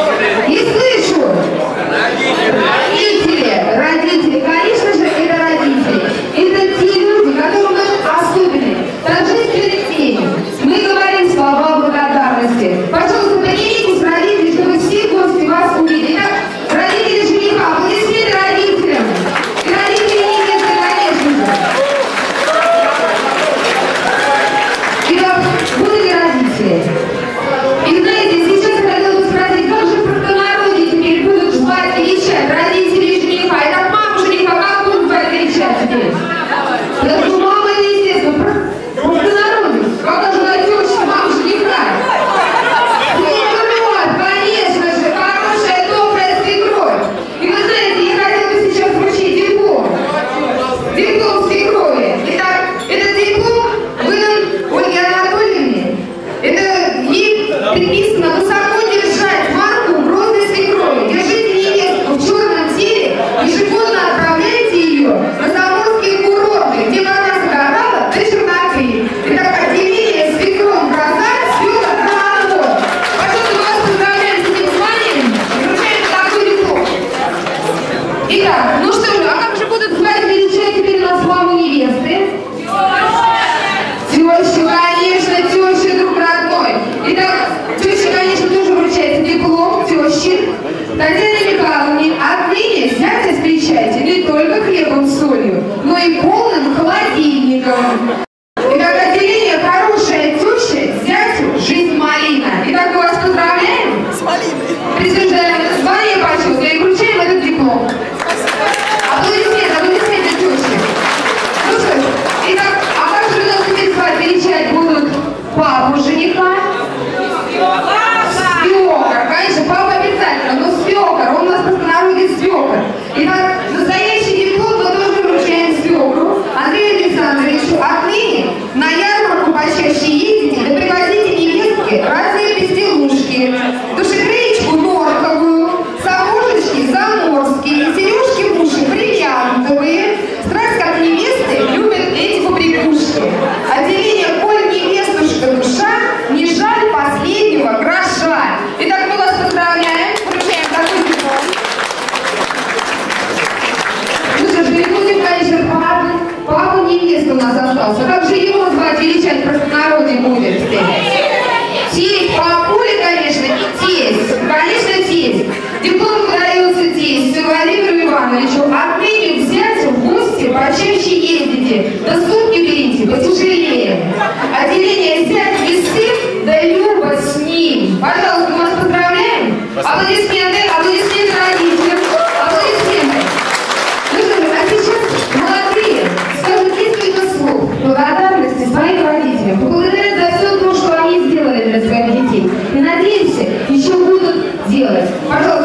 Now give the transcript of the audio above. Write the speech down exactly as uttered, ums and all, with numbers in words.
Не слышу. Родители, родители, конечно же, это родители. Это те люди, которые особенные, торжественные теми. Мы говорим слова благодарности. Пожалуйста, поднимитесь, родители, чтобы все гости вас увидели. Итак, родители жениха, аплодисменты родителям. И родители невесты, конечно же. Итак, будут ли родители? И знаете, сейчас я хотела бы спросить, как же простонародье теперь будут звать, величать родителей жениха? Итак, маму жениха, как будут звать, величать теперь? Потому что мама, это естественно, простонародье. Как же на теща, мама жениха? Свекровь, конечно же, хорошая, добрая свекровь. И вы знаете, я хотела бы сейчас вручить диплом. Диплом свекрови. Итак, этот диплом выдан Ольге Анатольевне. Это ей приписано высоко держать марку розы свекрови. Держите невестку в черном теле, ежегодно отправляйте ее на заморские курорты, где вода загорала до черноты. Итак, отделение свекровь гроза, свекор гранатовод. Пожалуйста, мы вас поздравляем с этим званием и вручаем такой диплом. Итак, ну что же, а как же будут звать величать теперь у нас маму невесты? Теща, конечно, теща, друг родной. Итак, теща, конечно, тоже вручается диплом тещи. Татьяне Михайловне, отныне зятя встречайте не только хлебом с солью, но и полным холодильником. Итак, отделение «Хорошая теща», зятю «Жизнь малина». Итак, мы вас поздравляем. С малиной. Присуждаем это звание почетное и вручаем этот диплом. Аплодисменты, аплодисменты тещи. Ну что ж, итак, а как же нас теперь звать, величать будут папу жениха? Свекор, конечно, папа обязательно, но свекор, он у нас в простонародье свекор. Итак, настоящий диплом мы тоже вручаем свекру Андрею Александровичу. Отныне на ярмарку почаще ездите, да привозите невестки разные безделушки. Душегреечку норковую, сапожечки заморские, сережки в уши бриллиантовые. Страсть как невесты любят эти побрякушки. Отделение «Коль невестушка душа, не жаль последнего гроша». Итак, мы вас поздравляем, вручаем такой диплом. Ну что ж, переходим, конечно, к папе. Папа невесты у нас остался. Как же его звать, величать в простонародье будет? Тесть, папуля, конечно, и тесть. Конечно, тесть. Диплом выдается тестю Владимиру Ивановичу. Отныне к зятю в гости почаще ездите. Да сумки берите, потяжелее. Отделение зять весы, да любо с ним. Пожалуйста, мы вас поздравляем. Аплодисменты, аплодисменты родителям. Аплодисменты. Ну что же, а сейчас молодые скажут несколько слов благодарности своим родителям. Поблагодарят за все то, что они сделали для своих детей. И надеемся, еще будут делать. Пожалуйста.